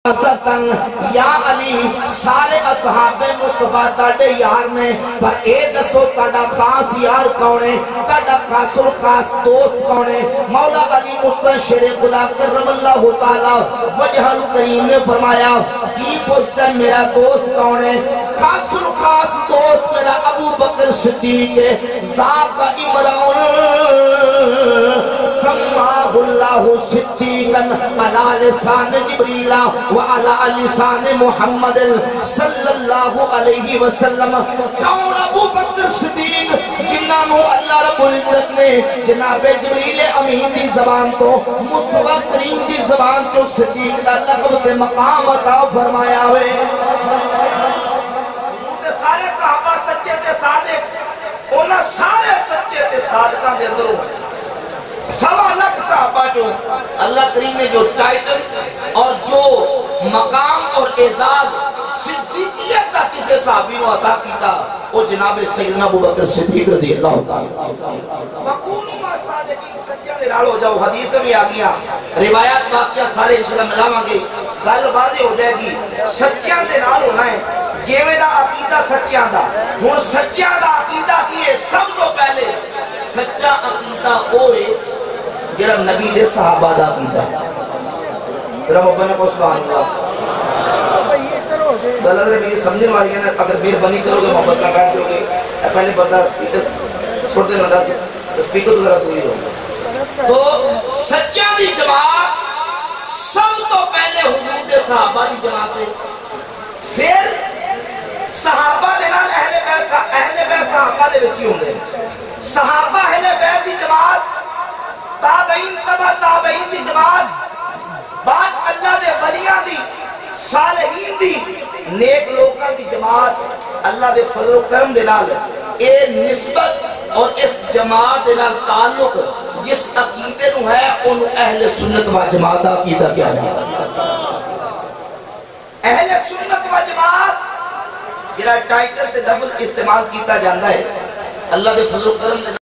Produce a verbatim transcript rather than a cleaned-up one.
یا علی سارے اصحاب مصطفیٰ تاڑے یار نے پر اے دسو تاڑا خاص یار کونے تاڑا خاص الخاص دوست کونے مولا علی مطلع شیر خدا کرم اللہ تعالی وجہ الکریم نے فرمایا کی پوچھتا میرا دوست کونے خاص الخاص دوست میرا ابو بکر صدیق ہے ذاق عمران سماہ اللہ صدیقاً علی لسان جبریلہ وعلى لسان محمد صلی اللہ علیہ وسلم کون ابو بکر صدیق جنہوں اللہ رب العزت نے جناب جبریل امین دی زبان تو مصطفیٰ کریم دی زبان جو صدیق کا لقب کے مقام عطا فرمایا ہوئے حضور سارے صحابہ سچے تے صادق انہاں سارے سچے تے صادقاں دے اندر سوا لاکھ صحابہ جو اللہ کریم نے جو ٹائٹل اور جو مقام اور اعزاز صدیقیت کا کسے صحابی نو عطا کیتا وہ جناب سیدنا ابو بکر صدیق رضی اللہ تعالی وَقُونُوا مَعَ الصَّادِقِينَ سچیاں دے نال ہو جاؤ حدیث میں آ گیا روایات واقعہ سارے انشاءاللہ ملاواں گے گل واضح ہو جائے گی سچیاں دے نال ہونا ہے جیویں دا عقیدہ سچیاں دا ہن سچیاں دا عقیدہ کی ہے سب تو پہلے سچا عقیدہ ہوئے جڑا نبی دے صحابہ دا عقیدہ ذرا ربنا کو سبحان اللہ دلال رہے یہ سمجھنے والی ہے نا اگر بیر بنی کرو گے محبت نہ بیٹھ جاؤ گے پہلے بندہ سپیکر چھوڑ دے نہ سپیکر تو ذرا دوری ہو تو سچیاں دی جماعت سب تو پہلے حضور دے صحابہ دی جماعت ہے پھر صحابہ دے نال اہل بیت اہل بیت صحابہ دے وچ ہی ہوندے صحابہ اہل بیت دی جماعت تابعین تبع تابعین دی جماعت بعد اللہ دے ولیاں دی صالحین دی نیک لوکاں دی جماعت اللہ دے فضل و کرم دے نال اے نسبت اور اس جماعت دے نال تعلق جس عقیدے نو ہے انہوں اہل سنت و جماعت عقیدہ کیا ہے اہل سنت و جماعت جڑا ٹائٹل تے لفظ استعمال کیتا جاندا ہے اللہ دے فضل و کرم دے